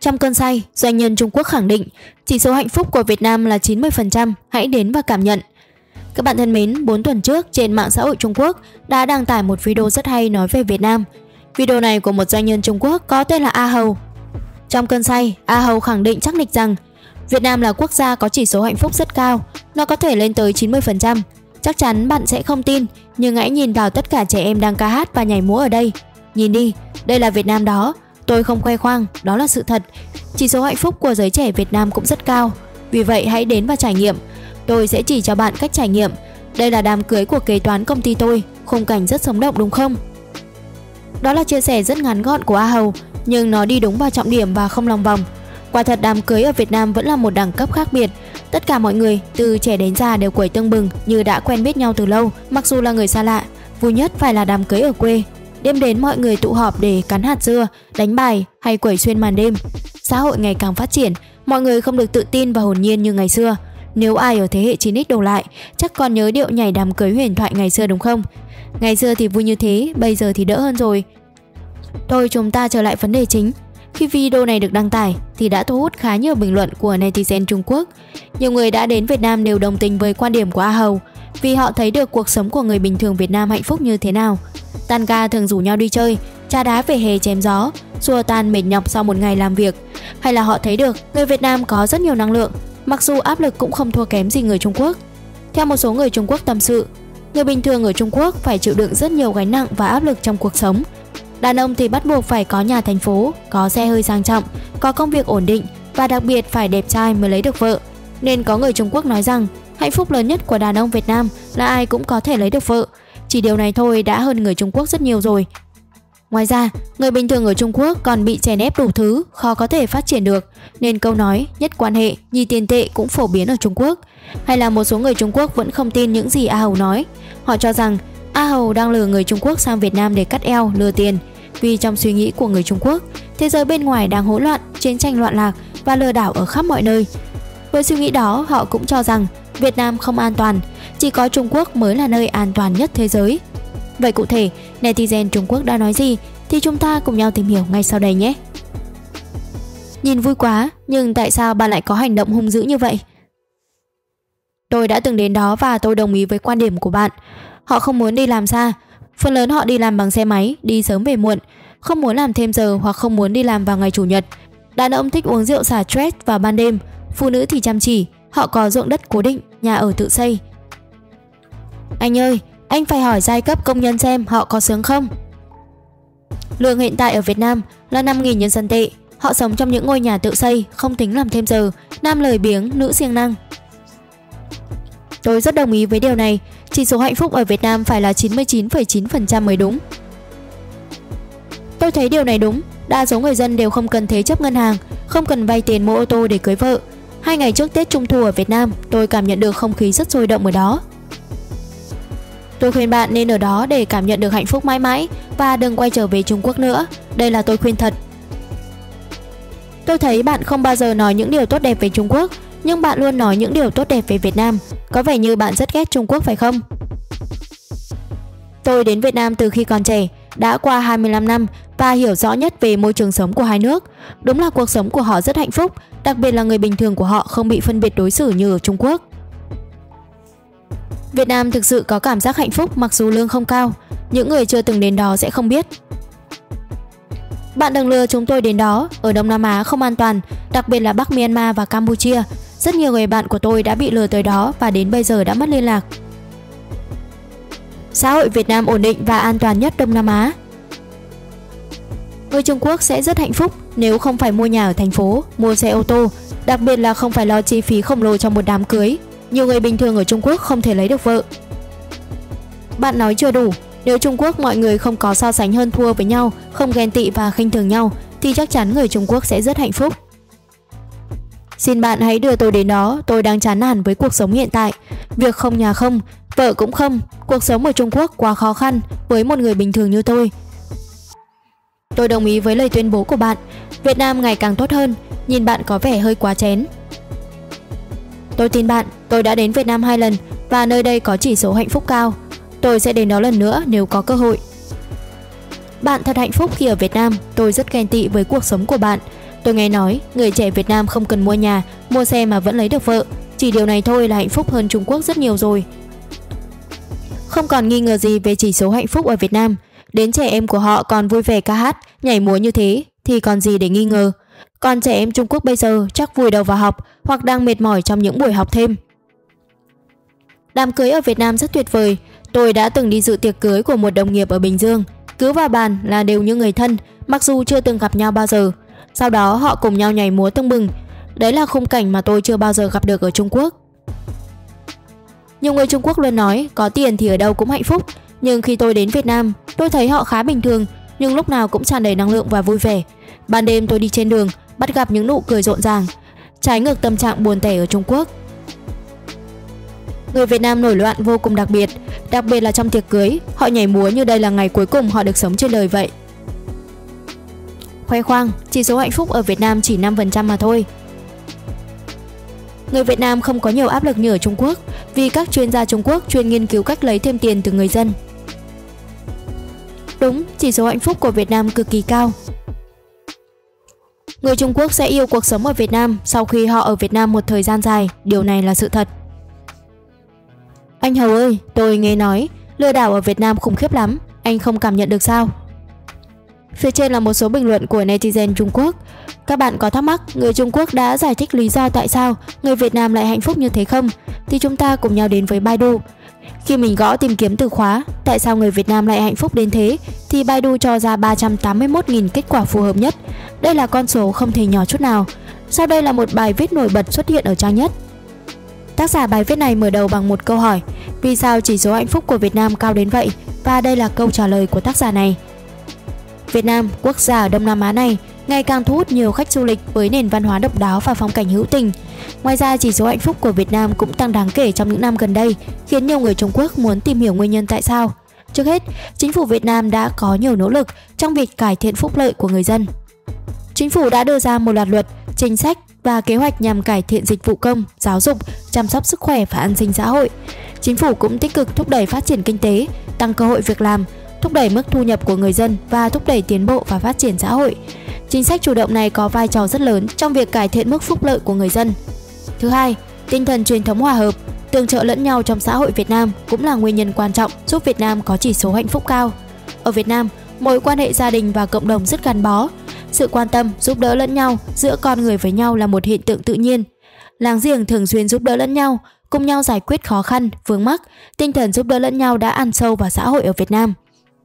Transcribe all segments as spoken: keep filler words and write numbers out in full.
Trong cơn say, doanh nhân Trung Quốc khẳng định chỉ số hạnh phúc của Việt Nam là chín mươi phần trăm, hãy đến và cảm nhận. Các bạn thân mến, bốn tuần trước trên mạng xã hội Trung Quốc đã đăng tải một video rất hay nói về Việt Nam. Video này của một doanh nhân Trung Quốc có tên là A Hầu. Trong cơn say, A Hầu khẳng định chắc nịch rằng Việt Nam là quốc gia có chỉ số hạnh phúc rất cao, nó có thể lên tới chín mươi phần trăm. Chắc chắn bạn sẽ không tin, nhưng hãy nhìn vào tất cả trẻ em đang ca hát và nhảy múa ở đây. Nhìn đi, đây là Việt Nam đó. Tôi không khoe khoang, đó là sự thật. Chỉ số hạnh phúc của giới trẻ Việt Nam cũng rất cao. Vì vậy hãy đến và trải nghiệm. Tôi sẽ chỉ cho bạn cách trải nghiệm. Đây là đám cưới của kế toán công ty tôi. Khung cảnh rất sống động đúng không? Đó là chia sẻ rất ngắn gọn của A Hầu, nhưng nó đi đúng vào trọng điểm và không lòng vòng. Quả thật đám cưới ở Việt Nam vẫn là một đẳng cấp khác biệt. Tất cả mọi người, từ trẻ đến già đều quẩy tưng bừng như đã quen biết nhau từ lâu, mặc dù là người xa lạ. Vui nhất phải là đám cưới ở quê. Đêm đến mọi người tụ họp để cắn hạt dưa, đánh bài hay quẩy xuyên màn đêm. Xã hội ngày càng phát triển, mọi người không được tự tin và hồn nhiên như ngày xưa. Nếu ai ở thế hệ chín ích đổ lại, chắc còn nhớ điệu nhảy đám cưới huyền thoại ngày xưa đúng không? Ngày xưa thì vui như thế, bây giờ thì đỡ hơn rồi. Thôi chúng ta trở lại vấn đề chính. Khi video này được đăng tải thì đã thu hút khá nhiều bình luận của netizen Trung Quốc. Nhiều người đã đến Việt Nam đều đồng tình với quan điểm của A Hầu, vì họ thấy được cuộc sống của người bình thường Việt Nam hạnh phúc như thế nào. Tan ca thường rủ nhau đi chơi, trà đá về hè chém gió, xua tan mệt nhọc sau một ngày làm việc. Hay là họ thấy được người Việt Nam có rất nhiều năng lượng, mặc dù áp lực cũng không thua kém gì người Trung Quốc. Theo một số người Trung Quốc tâm sự, người bình thường ở Trung Quốc phải chịu đựng rất nhiều gánh nặng và áp lực trong cuộc sống. Đàn ông thì bắt buộc phải có nhà thành phố, có xe hơi sang trọng, có công việc ổn định và đặc biệt phải đẹp trai mới lấy được vợ. Nên có người Trung Quốc nói rằng hạnh phúc lớn nhất của đàn ông Việt Nam là ai cũng có thể lấy được vợ. Chỉ điều này thôi đã hơn người Trung Quốc rất nhiều rồi. Ngoài ra, người bình thường ở Trung Quốc còn bị chèn ép đủ thứ, khó có thể phát triển được. Nên câu nói nhất quan hệ, nhì tiền tệ cũng phổ biến ở Trung Quốc. Hay là một số người Trung Quốc vẫn không tin những gì A Hầu nói. Họ cho rằng A Hầu đang lừa người Trung Quốc sang Việt Nam để cắt eo, lừa tiền. Vì trong suy nghĩ của người Trung Quốc, thế giới bên ngoài đang hỗn loạn, chiến tranh loạn lạc và lừa đảo ở khắp mọi nơi. Với suy nghĩ đó, họ cũng cho rằng Việt Nam không an toàn, chỉ có Trung Quốc mới là nơi an toàn nhất thế giới. Vậy cụ thể, netizen Trung Quốc đã nói gì thì chúng ta cùng nhau tìm hiểu ngay sau đây nhé. Nhìn vui quá, nhưng tại sao bạn lại có hành động hung dữ như vậy? Tôi đã từng đến đó và tôi đồng ý với quan điểm của bạn. Họ không muốn đi làm xa. Phần lớn họ đi làm bằng xe máy, đi sớm về muộn, không muốn làm thêm giờ hoặc không muốn đi làm vào ngày chủ nhật. Đàn ông thích uống rượu xả stress vào ban đêm, phụ nữ thì chăm chỉ, họ có ruộng đất cố định, nhà ở tự xây. Anh ơi, anh phải hỏi giai cấp công nhân xem họ có sướng không? Lương hiện tại ở Việt Nam là năm nghìn nhân dân tệ. Họ sống trong những ngôi nhà tự xây, không tính làm thêm giờ, nam lười biếng, nữ siêng năng. Tôi rất đồng ý với điều này. Chỉ số hạnh phúc ở Việt Nam phải là chín mươi chín phẩy chín phần trăm mới đúng. Tôi thấy điều này đúng. Đa số người dân đều không cần thế chấp ngân hàng, không cần vay tiền mua ô tô để cưới vợ. Hai ngày trước Tết Trung thu ở Việt Nam, tôi cảm nhận được không khí rất sôi động ở đó. Tôi khuyên bạn nên ở đó để cảm nhận được hạnh phúc mãi mãi và đừng quay trở về Trung Quốc nữa. Đây là tôi khuyên thật. Tôi thấy bạn không bao giờ nói những điều tốt đẹp về Trung Quốc, nhưng bạn luôn nói những điều tốt đẹp về Việt Nam. Có vẻ như bạn rất ghét Trung Quốc phải không? Tôi đến Việt Nam từ khi còn trẻ, đã qua hai mươi lăm năm và hiểu rõ nhất về môi trường sống của hai nước. Đúng là cuộc sống của họ rất hạnh phúc, đặc biệt là người bình thường của họ không bị phân biệt đối xử như ở Trung Quốc. Việt Nam thực sự có cảm giác hạnh phúc mặc dù lương không cao. Những người chưa từng đến đó sẽ không biết. Bạn đừng lừa chúng tôi đến đó. Ở Đông Nam Á không an toàn, đặc biệt là Bắc Myanmar và Campuchia. Rất nhiều người bạn của tôi đã bị lừa tới đó và đến bây giờ đã mất liên lạc. Xã hội Việt Nam ổn định và an toàn nhất Đông Nam Á. Người Trung Quốc sẽ rất hạnh phúc nếu không phải mua nhà ở thành phố, mua xe ô tô, đặc biệt là không phải lo chi phí khổng lồ trong một đám cưới. Nhiều người bình thường ở Trung Quốc không thể lấy được vợ. Bạn nói chưa đủ. Nếu Trung Quốc mọi người không có so sánh hơn thua với nhau, không ghen tị và khinh thường nhau, thì chắc chắn người Trung Quốc sẽ rất hạnh phúc. Xin bạn hãy đưa tôi đến đó. Tôi đang chán nản với cuộc sống hiện tại. Việc không nhà không, vợ cũng không. Cuộc sống ở Trung Quốc quá khó khăn với một người bình thường như tôi. Tôi đồng ý với lời tuyên bố của bạn. Việt Nam ngày càng tốt hơn. Nhìn bạn có vẻ hơi quá chén. Tôi tin bạn. Tôi đã đến Việt Nam hai lần và nơi đây có chỉ số hạnh phúc cao. Tôi sẽ đến đó lần nữa nếu có cơ hội. Bạn thật hạnh phúc khi ở Việt Nam. Tôi rất ghen tị với cuộc sống của bạn. Tôi nghe nói người trẻ Việt Nam không cần mua nhà, mua xe mà vẫn lấy được vợ. Chỉ điều này thôi là hạnh phúc hơn Trung Quốc rất nhiều rồi. Không còn nghi ngờ gì về chỉ số hạnh phúc ở Việt Nam. Đến trẻ em của họ còn vui vẻ ca hát, nhảy múa như thế thì còn gì để nghi ngờ. Còn trẻ em Trung Quốc bây giờ chắc vùi đầu vào học hoặc đang mệt mỏi trong những buổi học thêm. Đám cưới ở Việt Nam rất tuyệt vời. Tôi đã từng đi dự tiệc cưới của một đồng nghiệp ở Bình Dương. Cứ vào bàn là đều như người thân, mặc dù chưa từng gặp nhau bao giờ. Sau đó họ cùng nhau nhảy múa tưng bừng. Đấy là khung cảnh mà tôi chưa bao giờ gặp được ở Trung Quốc. Nhiều người Trung Quốc luôn nói có tiền thì ở đâu cũng hạnh phúc. Nhưng khi tôi đến Việt Nam, tôi thấy họ khá bình thường, nhưng lúc nào cũng tràn đầy năng lượng và vui vẻ. Ban đêm tôi đi trên đường, bắt gặp những nụ cười rộn ràng, trái ngược tâm trạng buồn tẻ ở Trung Quốc. Người Việt Nam nổi loạn vô cùng đặc biệt, đặc biệt là trong tiệc cưới, họ nhảy múa như đây là ngày cuối cùng họ được sống trên đời vậy. Khoe khoang, chỉ số hạnh phúc ở Việt Nam chỉ năm phần trăm mà thôi. Người Việt Nam không có nhiều áp lực như ở Trung Quốc, vì các chuyên gia Trung Quốc chuyên nghiên cứu cách lấy thêm tiền từ người dân. Đúng, chỉ số hạnh phúc của Việt Nam cực kỳ cao. Người Trung Quốc sẽ yêu cuộc sống ở Việt Nam sau khi họ ở Việt Nam một thời gian dài, điều này là sự thật. Anh Hầu ơi, tôi nghe nói lừa đảo ở Việt Nam khủng khiếp lắm, anh không cảm nhận được sao? Phía trên là một số bình luận của netizen Trung Quốc. Các bạn có thắc mắc người Trung Quốc đã giải thích lý do tại sao người Việt Nam lại hạnh phúc như thế không? Thì chúng ta cùng nhau đến với Baidu. Khi mình gõ tìm kiếm từ khóa tại sao người Việt Nam lại hạnh phúc đến thế thì Baidu cho ra ba trăm tám mươi mốt nghìn kết quả phù hợp nhất. Đây là con số không thể nhỏ chút nào. Sau đây là một bài viết nổi bật xuất hiện ở trang nhất. Tác giả bài viết này mở đầu bằng một câu hỏi: vì sao chỉ số hạnh phúc của Việt Nam cao đến vậy? Và đây là câu trả lời của tác giả này. Việt Nam, quốc gia ở Đông Nam Á này, ngày càng thu hút nhiều khách du lịch với nền văn hóa độc đáo và phong cảnh hữu tình. Ngoài ra, chỉ số hạnh phúc của Việt Nam cũng tăng đáng kể trong những năm gần đây, khiến nhiều người Trung Quốc muốn tìm hiểu nguyên nhân tại sao. Trước hết, chính phủ Việt Nam đã có nhiều nỗ lực trong việc cải thiện phúc lợi của người dân. Chính phủ đã đưa ra một loạt luật, chính sách và kế hoạch nhằm cải thiện dịch vụ công, giáo dục, chăm sóc sức khỏe và an sinh xã hội. Chính phủ cũng tích cực thúc đẩy phát triển kinh tế, tăng cơ hội việc làm, thúc đẩy mức thu nhập của người dân và thúc đẩy tiến bộ và phát triển xã hội. Chính sách chủ động này có vai trò rất lớn trong việc cải thiện mức phúc lợi của người dân. Thứ hai, tinh thần truyền thống hòa hợp, tương trợ lẫn nhau trong xã hội Việt Nam cũng là nguyên nhân quan trọng giúp Việt Nam có chỉ số hạnh phúc cao. Ở Việt Nam, mối quan hệ gia đình và cộng đồng rất gắn bó. Sự quan tâm, giúp đỡ lẫn nhau giữa con người với nhau là một hiện tượng tự nhiên. Láng giềng thường xuyên giúp đỡ lẫn nhau, cùng nhau giải quyết khó khăn, vướng mắc. Tinh thần giúp đỡ lẫn nhau đã ăn sâu vào xã hội ở Việt Nam.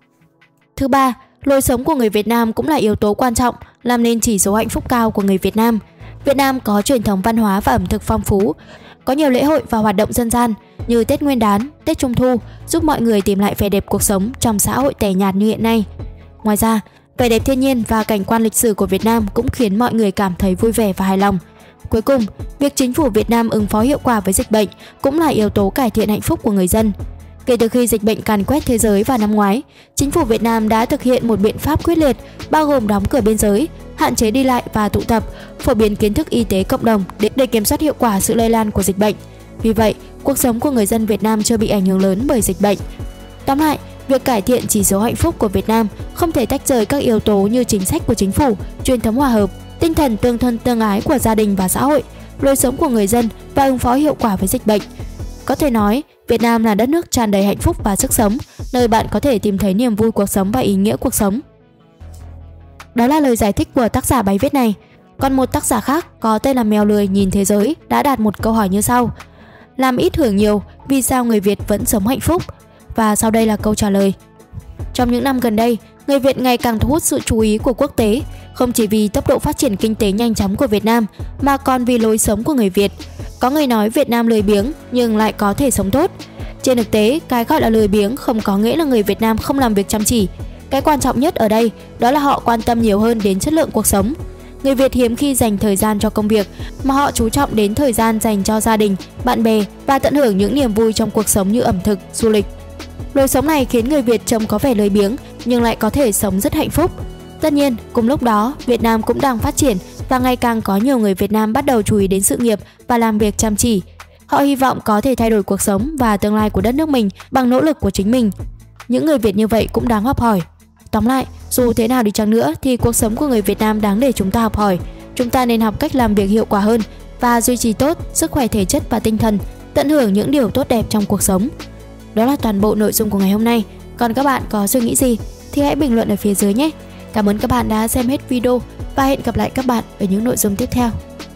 Thứ ba, lối sống của người Việt Nam cũng là yếu tố quan trọng làm nên chỉ số hạnh phúc cao của người Việt Nam. Việt Nam có truyền thống văn hóa và ẩm thực phong phú, có nhiều lễ hội và hoạt động dân gian như Tết Nguyên đán, Tết Trung thu giúp mọi người tìm lại vẻ đẹp cuộc sống trong xã hội tẻ nhạt như hiện nay. Ngoài ra, vẻ đẹp thiên nhiên và cảnh quan lịch sử của Việt Nam cũng khiến mọi người cảm thấy vui vẻ và hài lòng. Cuối cùng, việc chính phủ Việt Nam ứng phó hiệu quả với dịch bệnh cũng là yếu tố cải thiện hạnh phúc của người dân. Kể từ khi dịch bệnh càn quét thế giới vào năm ngoái, chính phủ Việt Nam đã thực hiện một biện pháp quyết liệt bao gồm đóng cửa biên giới, hạn chế đi lại và tụ tập, phổ biến kiến thức y tế cộng đồng để, để kiểm soát hiệu quả sự lây lan của dịch bệnh. Vì vậy, cuộc sống của người dân Việt Nam chưa bị ảnh hưởng lớn bởi dịch bệnh. Tóm lại, việc cải thiện chỉ số hạnh phúc của Việt Nam không thể tách rời các yếu tố như chính sách của chính phủ, truyền thống hòa hợp, tinh thần tương thân tương ái của gia đình và xã hội, lối sống của người dân và ứng phó hiệu quả với dịch bệnh. Có thể nói, Việt Nam là đất nước tràn đầy hạnh phúc và sức sống, nơi bạn có thể tìm thấy niềm vui cuộc sống và ý nghĩa cuộc sống. Đó là lời giải thích của tác giả bài viết này. Còn một tác giả khác có tên là Mèo Lười Nhìn Thế Giới đã đặt một câu hỏi như sau: làm ít hưởng nhiều, vì sao người Việt vẫn sống hạnh phúc? Và sau đây là câu trả lời. Trong những năm gần đây, người Việt ngày càng thu hút sự chú ý của quốc tế, không chỉ vì tốc độ phát triển kinh tế nhanh chóng của Việt Nam, mà còn vì lối sống của người Việt. Có người nói Việt Nam lười biếng nhưng lại có thể sống tốt. Trên thực tế, cái gọi là lười biếng không có nghĩa là người Việt Nam không làm việc chăm chỉ. Cái quan trọng nhất ở đây đó là họ quan tâm nhiều hơn đến chất lượng cuộc sống. Người Việt hiếm khi dành thời gian cho công việc, mà họ chú trọng đến thời gian dành cho gia đình, bạn bè và tận hưởng những niềm vui trong cuộc sống như ẩm thực, du lịch. Lối sống này khiến người Việt trông có vẻ lười biếng nhưng lại có thể sống rất hạnh phúc. Tất nhiên, cùng lúc đó, Việt Nam cũng đang phát triển và ngày càng có nhiều người Việt Nam bắt đầu chú ý đến sự nghiệp và làm việc chăm chỉ. Họ hy vọng có thể thay đổi cuộc sống và tương lai của đất nước mình bằng nỗ lực của chính mình. Những người Việt như vậy cũng đáng học hỏi. Tóm lại, dù thế nào đi chăng nữa thì cuộc sống của người Việt Nam đáng để chúng ta học hỏi. Chúng ta nên học cách làm việc hiệu quả hơn và duy trì tốt sức khỏe thể chất và tinh thần, tận hưởng những điều tốt đẹp trong cuộc sống. Đó là toàn bộ nội dung của ngày hôm nay. Còn các bạn có suy nghĩ gì thì hãy bình luận ở phía dưới nhé. Cảm ơn các bạn đã xem hết video và hẹn gặp lại các bạn ở những nội dung tiếp theo.